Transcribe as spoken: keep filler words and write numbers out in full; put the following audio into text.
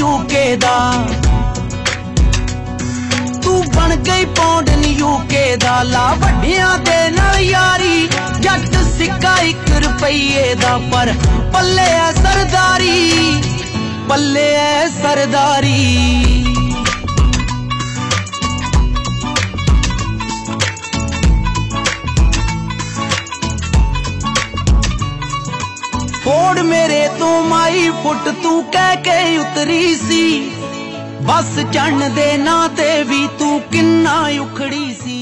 UK दा, तू बन गई पौंड नी यूके दा। ला वड्डियां दे नाल यारी, जट सिक्का इक रुपये दा, पर पल्ले है सरदारी, पल्ले है सरदारी। फोड़ मेरे तो माई फुट तू कह के उतरी सी, बस चढ़न दे ना ते भी तू किन्ना उखड़ी सी।